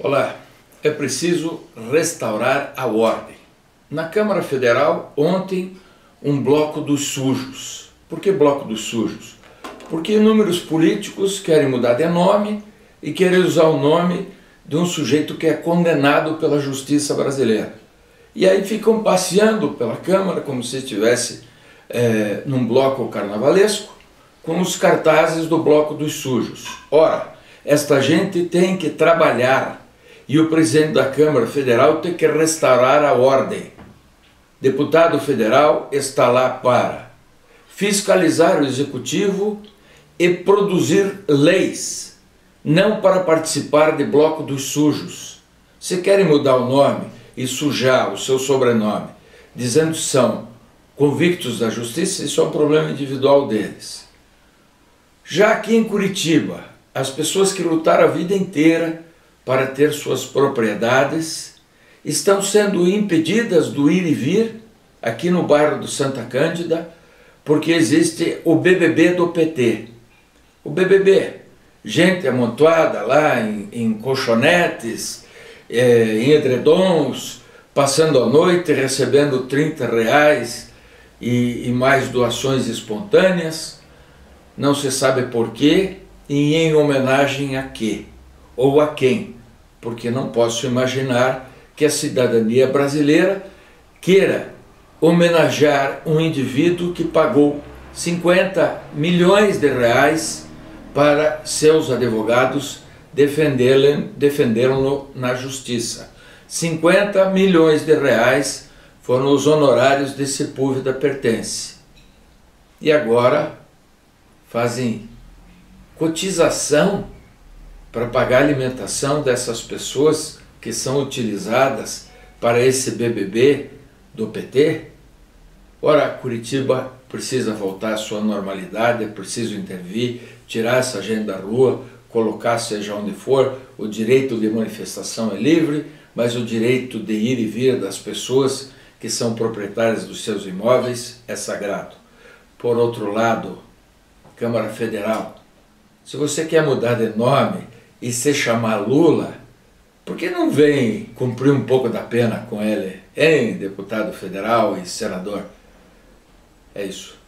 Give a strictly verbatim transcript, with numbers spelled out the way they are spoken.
Olá, é preciso restaurar a ordem. Na Câmara Federal, ontem, um bloco dos sujos. Por que bloco dos sujos? Porque inúmeros políticos querem mudar de nome e querem usar o nome de um sujeito que é condenado pela justiça brasileira. E aí ficam passeando pela Câmara como se estivesse é, num bloco carnavalesco com os cartazes do bloco dos sujos. Ora, esta gente tem que trabalhar e o presidente da Câmara Federal tem que restaurar a ordem. Deputado federal está lá para fiscalizar o executivo e produzir leis, não para participar de bloco dos sujos. Se querem mudar o nome e sujar o seu sobrenome, dizendo que são convictos da justiça, isso é um problema individual deles. Já aqui em Curitiba, as pessoas que lutaram a vida inteira para ter suas propriedades estão sendo impedidas do ir e vir aqui no bairro do Santa Cândida, porque existe o B B B do P T. O B B B, gente amontoada lá em, em colchonetes, é, em edredons, passando a noite, recebendo trinta reais e, e mais doações espontâneas, não se sabe porquê e em homenagem a quê ou a quem, porque não posso imaginar que a cidadania brasileira queira homenagear um indivíduo que pagou cinquenta milhões de reais para seus advogados defendê-lo na justiça. cinquenta milhões de reais foram os honorários de Sepúlveda Pertence. E agora fazem cotização para pagar a alimentação dessas pessoas que são utilizadas para esse B B B do P T? Ora, Curitiba precisa voltar à sua normalidade, é preciso intervir, tirar essa gente da rua, colocar seja onde for. O direito de manifestação é livre, mas o direito de ir e vir das pessoas que são proprietárias dos seus imóveis é sagrado. Por outro lado, Câmara Federal, se você quer mudar de nome e se chamar Lula, por que não vem cumprir um pouco da pena com ele, hein, deputado federal e senador? É isso.